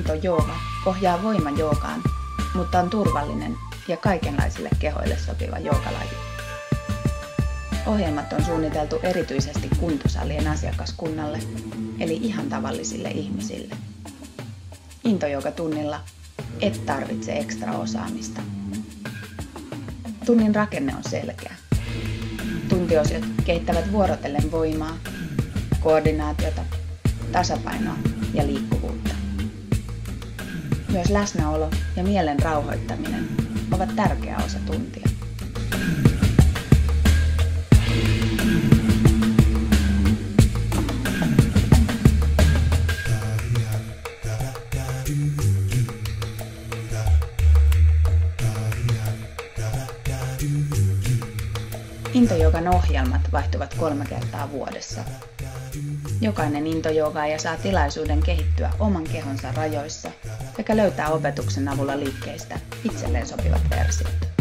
Into-jooga pohjaa voimajoogaan, mutta on turvallinen ja kaikenlaisille kehoille sopiva joogalaji. Ohjelmat on suunniteltu erityisesti kuntosalien asiakaskunnalle, eli ihan tavallisille ihmisille. Into-joogatunnilla et tarvitse ekstra osaamista. Tunnin rakenne on selkeä. Tuntiosiot kehittävät vuorotellen voimaa, koordinaatiota, tasapainoa ja liikkuvuutta. Myös läsnäolo ja mielen rauhoittaminen ovat tärkeä osa tuntia. Into-joogan ohjelmat vaihtuvat 3 kertaa vuodessa. Jokainen into-joogaaja saa tilaisuuden kehittyä oman kehonsa rajoissa sekä löytää opetuksen avulla liikkeistä itselleen sopivat versiot.